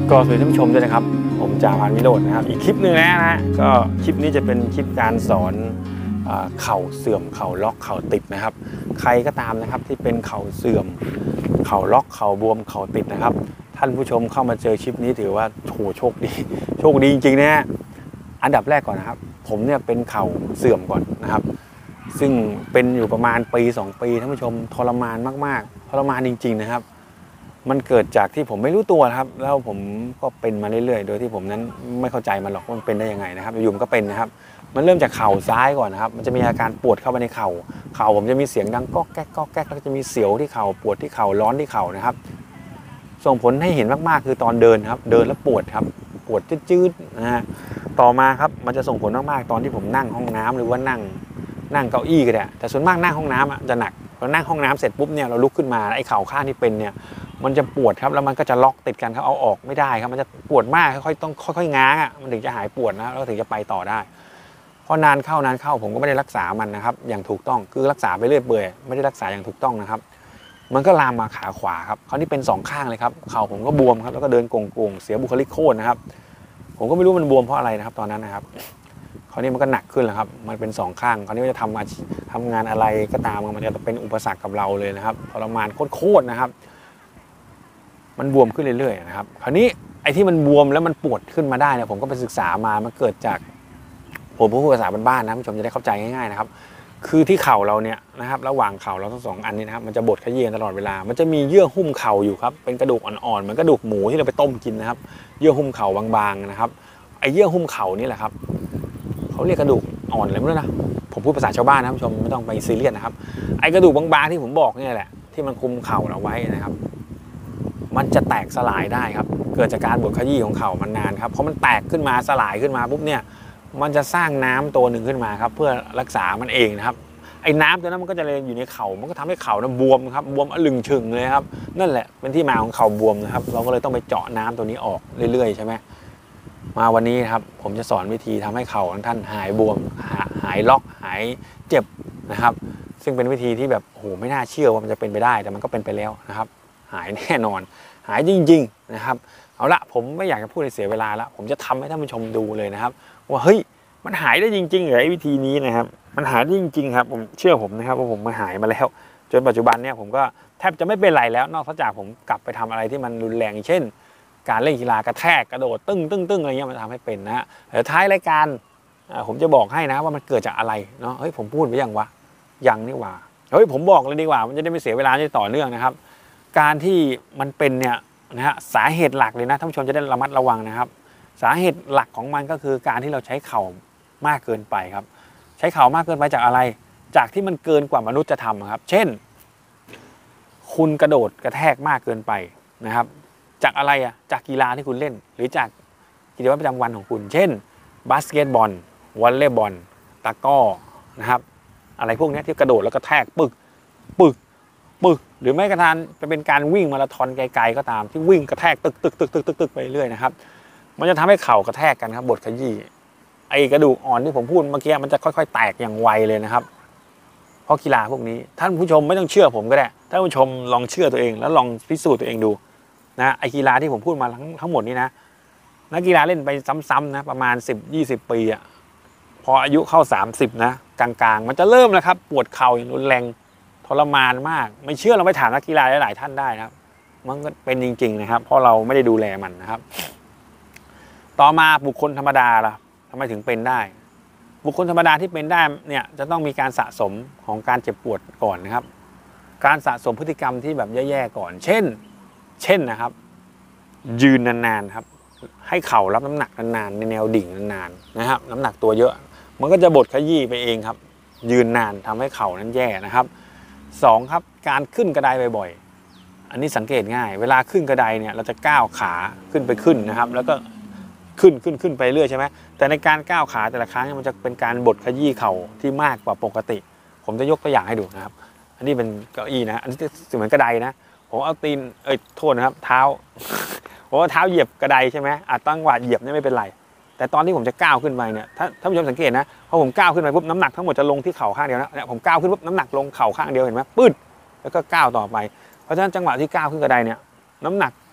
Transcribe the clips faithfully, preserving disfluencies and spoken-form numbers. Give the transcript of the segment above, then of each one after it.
ก็สวัสดีท่านผู้ชมด้วยนะครับผมจ่าพันวิโรจน์นะครับอีกคลิปหนึ่งแล้วนะฮะก็คลิปนี้จะเป็นคลิปการสอนเข่าเสื่อมเข่าล็อกเข่าติดนะครับใครก็ตามนะครับที่เป็นเข่าเสื่อมเข่าล็อกเข่าบวมเข่าติดนะครับท่านผู้ชมเข้ามาเจอคลิปนี้ถือว่าโหโชคดีโชคดีจริงๆนะฮะอันดับแรกก่อนนะครับผมเนี่ยเป็นเข่าเสื่อมก่อนนะครับซึ่งเป็นอยู่ประมาณปีสองปีท่านผู้ชมทรมานมากๆทรมานจริงๆนะครับมันเกิดจากที่ผมไม่รู้ตัวครับแล้วผมก็เป็นมาเรื่อยๆโดยที่ผมนั้นไม่เข้าใจมันหรอกว่ามันเป็นได้ยังไงนะครับอยู่ๆมันก็เป็นนะครับมันเริ่มจากเข่าซ้ายก่อนนะครับมันจะมีอาการปวดเข้าไปในเข่าเข่าผมจะมีเสียงดังก๊อกแก๊กก๊อกแก๊กแล้วก็จะมีเสียวที่เข่าปวดที่เข่าร้อนที่เข่านะครับส่งผลให้เห็นมากๆคือตอนเดินครับเดินแล้วปวดครับปวดจืดๆนะฮะต่อมาครับมันจะส่งผลมากๆตอนที่ผมนั่งห้องน้ำหรือว่านั่งนั่งเก้าอี้ก็ได้แต่ส่วนมากนั่งห้องน้ำจะหนักพอนั่งห้องน้ำเสร็จปุ๊บเนี่ยเราลุกขึ้นมาไอ้เข่าข้างที่เป็นเนี่ยมันจะปวดครับแล้วมันก็จะล็อกติดกันครับเอาออกไม่ได้ครับมันจะปวดมากค่อยๆต้องค่อยๆง้างอ่ะมันถึงจะหายปวดนะแล้วถึงจะไปต่อได้พอนานเข้านานเข้าผมก็ไม่ได้รักษามันนะครับอย่างถูกต้องคือรักษาไปเรื่อยเปื่อยไม่ได้รักษาอย่างถูกต้องนะครับมันก็ลามมาขาขวาครับคราวนี้เป็นสองข้างเลยครับเข่าผมก็บวมครับแล้วก็เดินโก่งๆเสียบุคลิกโคตรนะครับผมก็ไม่รู้มันบวมเพราะอะไรนะครับตอนนั้นนะครับคราวนี้มันก็หนักขึ้นแล้วครับมันเป็นสองข้างคราวนี้มันจะทำทำงานอะไรก็ตามมันจะเป็นอุปสรรคกับเราเลยนะครับทรมานโคตรๆนะครับมันบวมขึ้นเรื่อยๆนะครับคราวนี้ไอ้ที่มันบวมแล้วมันปวดขึ้นมาได้เนี่ยผมก็ไปศึกษามามันเกิดจากผมพูดภาษาบ้านๆนะผู้ชมจะได้เข้าใจง่ายๆนะครับคือที่เข่าเราเนี่ยนะครับระหว่างเข่าเราทั้งสองอันนี้นะครับมันจะบดขยี้ตลอดเวลามันจะมีเยื่อหุ้มเข่าอยู่ครับเป็นกระดูกอ่อนๆเหมือนกระดูกหมูที่เราไปต้มกินนะครับเยื่อหุ้มเข่าบางๆนะครับไอ้เยื่อหุ้มเข่านี่แหละครับเขาเรียกกระดูกอ่อนอะไรไม่รู้นะผมพูดภาษาชาวบ้านนะผู้ชมไม่ต้องไปซีเรียสนะครับไอ้กระดูกบางๆที่ผมบอกนี่แหละที่มันคุมเข่าเราไว้นะครับมันจะแตกสลายได้ครับเกิดจากการบดขยี้ของเข่ามันนานครับเพราะมันแตกขึ้นมาสลายขึ้นมาปุ๊บเนี่ยมันจะสร้างน้ำตัวหนึ่งขึ้นมาครับเพื่อรักษามันเองนะครับไอ้น้ำตัวนั้นมันก็จะเลยอยู่ในเข่ามันก็ทำให้เข่านั้นบวมครับบวมอลึงชึงเลยครับนั่นแหละเป็นที่มาของเข่าบวมนะครับเราก็เลยต้องไปเจาะน้ำตัวนี้ออกเรื่อยๆใช่ไหมมาวันนี้ครับผมจะสอนวิธีทำให้เข่าของท่านหายบวมหายล็อกหายเจ็บนะครับซึ่งเป็นวิธีที่แบบโอ้โหไม่น่าเชื่อว่ามันจะเป็นไปได้แต่มันก็เป็นไปแล้วนะครับหายแน่นอนหายจริงๆนะครับเอาละผมไม่อยากจะพูดในเสียเวลาละผมจะทำให้ท่านผู้ชมดูเลยนะครับว่าเฮ้ยมันหายได้จริงๆเหรอไอ้วิธีนี้นะครับมันหายได้จริงๆครับผมเชื่อผมนะครับว่าผมมาหายมาแล้วจนปัจจุบันเนี่ยผมก็แทบจะไม่เป็นไรแล้วนอกจากผมกลับไปทำอะไรที่มันรุนแรงเช่นการเล่นกีฬากระแทกกระโดดตึ้งตึ้งตึ้งอะไรเงี้ยมันทำให้เป็นนะฮะเดี๋ยวท้ายรายการผมจะบอกให้นะว่ามันเกิดจากอะไรเนาะเฮ้ยผมพูดไปยังวะยังนี่หว่าเฮ้ยผมบอกเลยดีกว่ามันจะได้ไม่เสียเวลาที่ต่อเนื่องนะครับการที่มันเป็นเนี่ยนะฮะสาเหตุหลักเลยนะท่านผู้ชมจะได้ระมัดระวังนะครับสาเหตุหลักของมันก็คือการที่เราใช้เข่ามากเกินไปครับใช้เข่ามากเกินไปจากอะไรจากที่มันเกินกว่ามนุษย์จะทำครับเช่นคุณกระโดดกระแทกมากเกินไปนะครับจากอะไรอ่ะจากกีฬาที่คุณเล่นหรือจากกิจวัตรประจำวันของคุณเช่นบาสเกตบอลวอลเลย์บอลตะกร้อนะครับอะไรพวกนี้ที่กระโดดแล้วกระแทกปึกปึกปึกหรือแม้กระทั่งจะเป็นการวิ่งมาราธอนไกลๆก็ตามที่วิ่งกระแทกตึกตึกตึกตึกตึกตึกไปเรื่อยนะครับมันจะทำให้เข่ากระแทกกันครับบดขยี้ไอ้กระดูกอ่อนที่ผมพูดเมื่อกี้มันจะค่อยๆแตกอย่างไวเลยนะครับเพราะกีฬาพวกนี้ท่านผู้ชมไม่ต้องเชื่อผมก็ได้ท่านผู้ชมลองเชื่อตัวเองแล้วลองพิสูจน์ตัวเองดูนะไอ้กีฬาที่ผมพูดมาทั้งทั้งหมดนี้นะนักกีฬาเล่นไปซ้ำๆนะประมาณสิบ ยี่สิบปีอ่ะพออายุเข้าสามสิบนะกลางๆมันจะเริ่มแล้วครับปวดเข่าอย่างรุนแรงทรมานมากไม่เชื่อเราไปถามนักกีฬาหลายๆท่านได้นะครับมันก็เป็นจริงๆนะครับเพราะเราไม่ได้ดูแลมันนะครับต่อมาบุคคลธรรมดาล่ะทำไมถึงเป็นได้บุคคลธรรมดาที่เป็นได้เนี่ยจะต้องมีการสะสมของการเจ็บปวดก่อนนะครับการสะสมพฤติกรรมที่แบบแย่ๆก่อนเช่นเช่นนะครับยืนนานๆครับให้เข่ารับน้ำหนักนานๆในแนวดิ่งนานๆนะครับน้ำหนักตัวเยอะมันก็จะบดขยี้ไปเองครับยืนนานทำให้เข่านั้นแย่นะครับสองครับการขึ้นกระไดบ่อยๆอันนี้สังเกตง่ายเวลาขึ้นกระไดเนี่ยเราจะก้าวขาขึ้นไปขึ้นนะครับแล้วก็ขึ้นขึ้นขึ้นไปเรื่อยใช่ไหมแต่ในการก้าวขาแต่ละครั้งมันจะเป็นการบดขยี้เข่าที่มากกว่าปกติผมจะยกตัวอย่างให้ดูนะครับอันนี้เป็นเก้าอี้นะอันนี้เหมือนกระไดนะผมเอาตีนเอ้ยโทษนะครับเท้าผมเอาเท้าเหยียบกระไดใช่ไหมอาจตั้งหวาดเหยียบเนี่ยไม่เป็นไรแต่ตอนที่ผมจะก้าวขึ้นไปเนี่ยถ้าท่านผู้ชมสังเกตนะพอผมก้าวขึ้นไปปุ๊บน้ำหนักทั้งหมดจะลงที่เข่าข้างเดียวนะเนี่ยผมก้าวขึ้นปุ๊บน้ำหนักลงเข่าข้างเดียวเห็นไหมปื้ดแล้วก็ก้าวต่อไปเพราะฉะนั้นจังหวะที่ก้าวขึ้นกระไดเนี่ยน้ำหนักข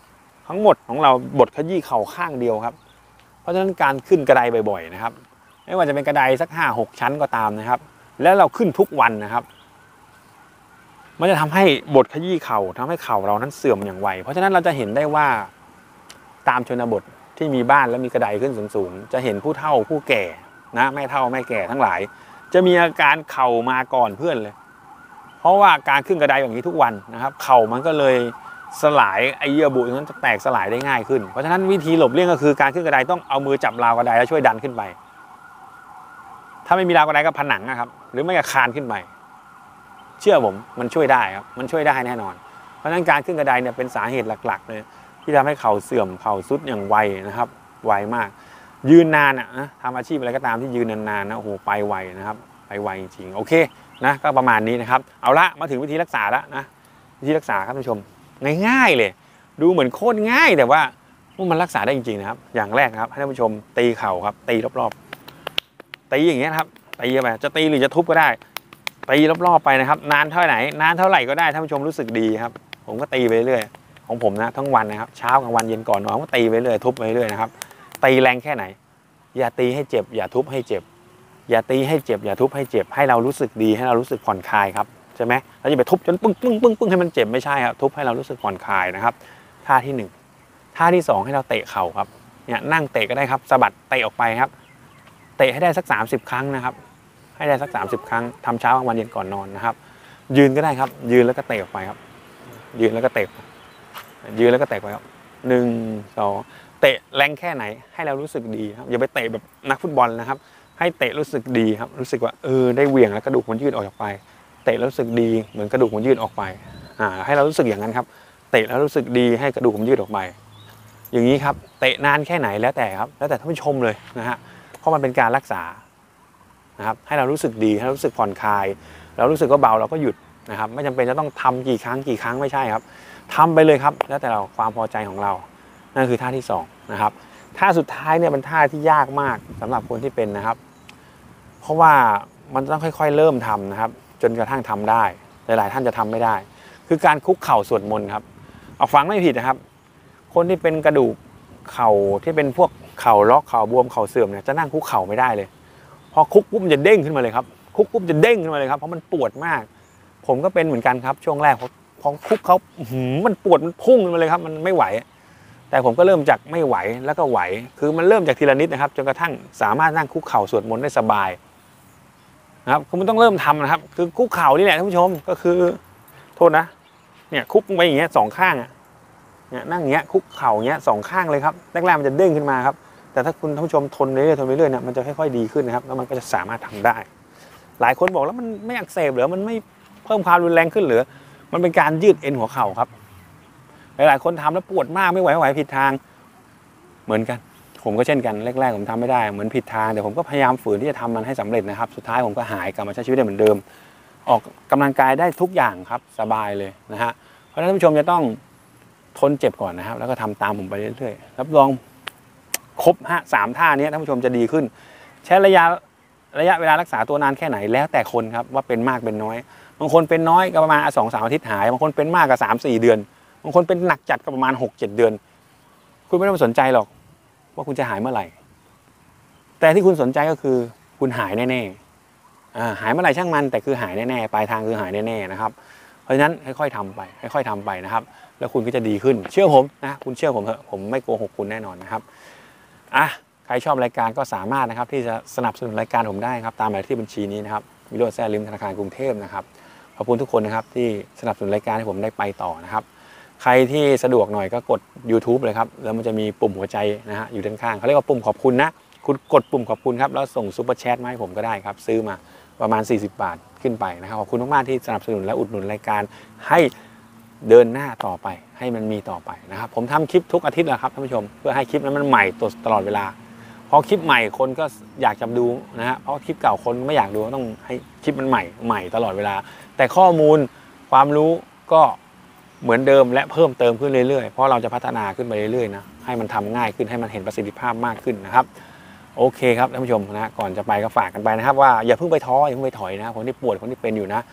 ทั้งหมดของเราบดขยี้เข่าข้างเดียวครับเพราะฉะนั้นการขึ้นกระไดบ่อยๆนะครับไม่ว่าจะเป็นกระไดสักห้าหกชั้นก็ตามนะครับแล้วเราขึ้นทุกวันนะครับมันจะทำให้บดขยี้เข่าทำให้เข่าเรานั้นเสื่อมอย่างไวเพราะฉะนั้นเราจะเห็นได้ว่าตามชนบทที่มีบ้านแล้วมีกระไดขึ้นสูงๆจะเห็นผู้เฒ่าผู้แก่นะแม่เฒ่าแม่แก่ทั้งหลายจะมีอาการเข่ามาก่อนเพื่อนเลยเพราะว่าการขึ้นกระไดอย่างนี้ทุกวันนะครับเข่ามันก็เลยสลายไอเยื่อบุนั้นจะแตกสลายได้ง่ายขึ้นเพราะฉะนั้นวิธีหลบเลี่ยงก็คือการขึ้นกระไดต้องเอามือจับราวกระไดแล้วช่วยดันขึ้นไปถ้าไม่มีราวกระไดก็ผนังนะครับหรือไม่ก็คานขึ้นไปเชื่อผมมันช่วยได้ครับมันช่วยได้แน่นอนเพราะฉะนั้นการขึ้นกระไดเนี่ยเป็นสาเหตุหลักๆเลยที่ทำให้เข่าเสื่อมเข่าซุดอย่างไวนะครับไวมากยืนนานอ่ะนะทำอาชีพอะไรก็ตามที่ยืนนานๆนะโอ้โหไปไวนะครับไปไวจริงๆโอเคนะก็ประมาณนี้นะครับเอาละมาถึงวิธีรักษาแล้วนะวิธีรักษาครับท่านผู้ชมง่ายๆเลยดูเหมือนโคตรง่ายแต่ว่ามันรักษาได้จริงๆนะครับอย่างแรกนะครับให้ท่านผู้ชมตีเข่าครับตีรอบๆตีอย่างเงี้ยครับตีไปจะตีหรือจะทุบก็ได้ตีรอบๆไปนะครับนานเท่าไหร่นานเท่าไหร่ก็ได้ท่านผู้ชมรู้สึกดีครับผมก็ตีไปเรื่อยของผมนะทั้งวันนะครับเช้ากลางวันเย็นก่อนนอนก็ตีไปเรื่อยทุบไปเรื่อยนะครับตีแรงแค่ไหนอย่าตีให้เจ็บอย่าทุบให้เจ็บอย่าตีให้เจ็บอย่าทุบให้เจ็บให้เรารู้สึกดีให้เรารู้สึกผ่อนคลายครับใช่ไหมเราจะไปทุบจนปึ้งปึ้งปึ้งปึ้งให้มันเจ็บไม่ใช่ครับทุบให้เรารู้สึกผ่อนคลายนะครับท่าที่หนึ่งท่าที่สองให้เราเตะเข่าครับเนี่ยนั่งเตะก็ได้ครับสะบัดเตะออกไปครับเตะให้ได้สักสามสิบครั้งนะครับให้ได้สักสามสิบครั้งทำเช้ากลางวันเย็นก่อนนอนนะครับยืนก็ได้ครับยืนแล้วก็เตะออกไปครับยืนแล้วก็เตะยืนแล้วก็เตะไปครับหนึ่งสองเตะแรงแค่ไหนให้เรารู้สึกดีครับอย่าไปเตะแบบนักฟุตบอลนะครับให้เตะรู้สึกดีครับรู้สึกว่าเออได้เหวี่ยงแล้วกระดูกมันยืดออกไปเตะแล้วรู้สึกดีเหมือนกระดูกมันยืดออกไปอ่าให้เรารู้สึกอย่างนั้นครับเตะแล้วรู้สึกดีให้กระดูกมันยืดออกไปอย่างนี้ครับเตะนานแค่ไหนแล้วแต่ครับแล้วแต่ท่านผู้ชมเลยนะฮะเพราะมันเป็นการรักษานะครับให้เรารู้สึกดีให้เรารู้สึกผ่อนคลายเรารู้สึกว่าเบาเราก็หยุดนะครับไม่จำเป็นจะต้องทำกี่ครั้งกี่ครั้งไม่ใช่ครับทำไปเลยครับแล้วแต่เราความพอใจของเรานั่นคือท่าที่สองนะครับท่าสุดท้ายเนี่ยเป็นท่าที่ยากมากสำหรับคนที่เป็นนะครับเพราะว่ามันต้องค่อยๆเริ่มทำนะครับจนกระทั่งทำได้หลายๆท่านจะทำไม่ได้คือการคุกเข่าสวดมนต์ครับเอาฟังไม่ผิดนะครับคนที่เป็นกระดูกเข่าที่เป็นพวกเข่าล็อกเข่าบวมเข่าเสื่อมเนี่ยจะนั่งคุกเข่าไม่ได้เลยพอคุกปุ๊บมันจะเด้งขึ้นมาเลยครับคุกปุ๊บจะเด้งขึ้นมาเลยครับเพราะมันปวดมากผมก็เป็นเหมือนกันครับช่วงแรกพอพอคุกเขามันปวดมันพุ่งขึ้นมาเลยครับมันไม่ไหวแต่ผมก็เริ่มจากไม่ไหวแล้วก็ไหวคือมันเริ่มจากทีละนิดนะครับจนกระทั่งสามารถนั่งคุกเข่าสวดมนต์ได้สบายนะครับคุณต้องเริ่มทำนะครับคือคุกเข่านี่แหละท่านผู้ชมก็คือโทษนะเนี่ยคุกไปอย่างเงี้ยสองข้างอ่ะเนี่ยนั่งอย่างเงี้ยคุกเข่าอย่างเงี้ยสองข้างเลยครับแรกๆมันจะเด้งขึ้นมาครับแต่ถ้าคุณท่านผู้ชมทนเรื่อยๆทนไปเรื่อยๆเนี่ยมันจะค่อยๆดีขึ้นนะครับแล้วมันก็จะสามารถทำได้หลายคนบอกแล้วมันไม่อักเสบหรือมันไม่เพิ่มความรุนแรงขึ้นหรือมันเป็นการยืดเอ็นหัวเข่าครับหลายๆคนทำแล้วปวดมากไม่ไหวไหวผิดทางเหมือนกันผมก็เช่นกันแรกๆผมทำไม่ได้เหมือนผิดทางแต่ผมก็พยายามฝืนที่จะทำมันให้สำเร็จนะครับสุดท้ายผมก็หายกลับมาใช้ชีวิตได้เหมือนเดิมออกกำลังกายได้ทุกอย่างครับสบายเลยนะฮะเพราะฉะนั้นท่านผู้ชมจะต้องทนเจ็บก่อนนะครับแล้วก็ทำตามผมไปเรื่อยๆรับรองครบห้าสามท่านี้ท่านผู้ชมจะดีขึ้นใช้ระยะระยะเวลารักษาตัวนานแค่ไหนแล้วแต่คนครับว่าเป็นมากเป็นน้อยบางคนเป็นน้อยก็ประมาณสองสามอาทิตย์หายบางคนเป็นมากก็สามสี่เดือนบางคนเป็นหนักจัดก็ประมาณหกเจ็ดเดือนคุณไม่ต้องสนใจหรอกว่าคุณจะหายเมื่อไหร่แต่ที่คุณสนใจก็คือคุณหายแน่ๆอ่าหายเมื่อไหร่ช่างมันแต่คือหายแน่ๆปลายทางคือหายแน่ๆนะครับเพราะฉะนั้นค่อยๆทำไปค่อยๆทำไปนะครับแล้วคุณก็จะดีขึ้นเชื่อผมนะคุณเชื่อผมเถอะผมไม่โกหกคุณแน่นอนนะครับอ่ะใครชอบรายการก็สามารถนะครับที่จะสนับสนุนรายการผมได้ครับตามหมายเลขที่บัญชีนี้นะครับวิโรจน์แซ่ลิมธนาคารกรุงเทพนะครับขอบคุณทุกคนนะครับที่สนับสนุนรายการให้ผมได้ไปต่อนะครับใครที่สะดวกหน่อยก็กด ยูทูบ เลยครับแล้วมันจะมีปุ่มหัวใจนะฮะอยู่ด้านข้างเขาเรียกว่าปุ่มขอบคุณนะคุณกดปุ่มขอบคุณครับแล้วส่งซุปเปอร์แชทมาให้ผมก็ได้ครับซื้อมาประมาณสี่สิบบาทขึ้นไปนะครับขอบคุณมากๆที่สนับสนุนและอุดหนุนรายการให้เดินหน้าต่อไปให้มันมีต่อไปนะครับผมทำคลิปทุกอาทิตย์แหละครับท่านผู้ชมเพื่อให้คลิปนั้นมันใหม่ตลอดเวลาพอคลิปใหม่คนก็อยากจะดูนะฮะเพราะคลิปเก่าคนไม่อยากดูต้องให้คลิปมันใหม่ใหม่ตลอดเวลาแต่ข้อมูลความรู้ก็เหมือนเดิมและเพิ่มเติมขึ้นเรื่อยๆเพราะเราจะพัฒนาขึ้นไปเรื่อยๆนะให้มันทำง่ายขึ้นให้มันเห็นประสิทธิภาพมากขึ้นนะครับโอเคครับท่านผู้ชมนะก่อนจะไปก็ฝากกันไปนะครับว่าอย่าเพิ่งไปท้ออย่าเพิ่งไปถอยนะคนที่ปวดคนที่เป็นอยู่นะค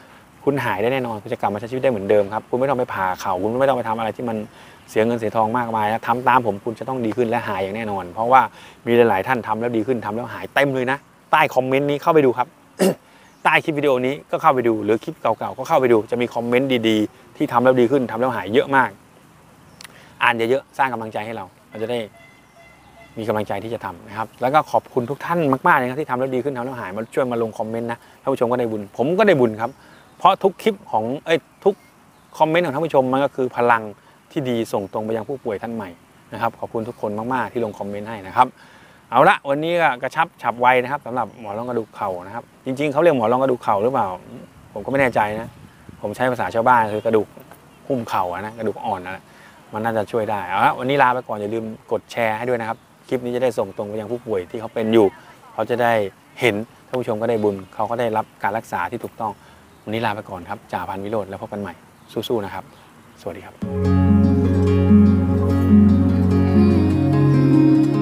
คุณหายได้แน่นอนคุณจะกลับมาใช้ชีวิตได้เหมือนเดิมครับคุณไม่ต้องไปผ่าเข่าคุณไม่ต้องไปทำอะไรที่มันเสียเงินเสียทองมากมายนะทำตามผมคุณจะต้องดีขึ้นและหายอย่างแน่นอนเพราะว่ามีหลายๆท่านทำแล้วดีขึ้นทำแล้วหายเต็มเลยนะใต้คอมเมนต์นี้เข้าไปดูครับ ใต้คลิปวิดีโอนี้ก็เข้าไปดูหรือคลิปเก่าๆก็เข้าไปดูจะมีคอมเมนต์ดีๆที่ทำแล้วดีขึ้นทำแล้วหายเยอะมากอ่านเยอะๆสร้างกำลังใจให้เราเราจะได้มีกำลังใจที่จะทำนะครับแล้วก็ขอบคุณทุกท่านมากๆเลยครับที่ทำแล้วดีขึ้นทำแล้วหายมาช่วยมาลงคอมเมนต์นะท่านผู้ชมก็ได้บุญผมก็ได้บุญครับเพราะทุกคลิปของเอ้ยทุกคอมเมนต์ของท่านผู้ชมมันก็คือพลังที่ดีส่งตรงไปยังผู้ป่วยท่านใหม่นะครับขอบคุณทุกคนมากๆที่ลงคอมเมนต์ให้นะครับเอาละวันนี้ก็กระชับฉับไวนะครับสำหรับหมอนรองกระดูกเข่านะครับจริงๆเขาเรียกหมอนรองกระดูกเข่าหรือเปล่าผมก็ไม่แน่ใจนะผมใช้ภาษาชาวบ้านคือกระดูกหุ้มเข่านะกระดูกอ่อนนะมันน่าจะช่วยได้เอาละวันนี้ลาไปก่อนอย่าลืมกดแชร์ให้ด้วยนะครับคลิปนี้จะได้ส่งตรงไปยังผู้ป่วยที่เขาเป็นอยู่เขาจะได้เห็นท่านผู้ชมก็ได้บุญเขาก็ได้รับการรักษาที่ถูกต้องวันนี้ลาไปก่อนครับจ่าพันวิโรจน์แล้วพบกันใหม่สู้ๆนะครับสวัสดีครับ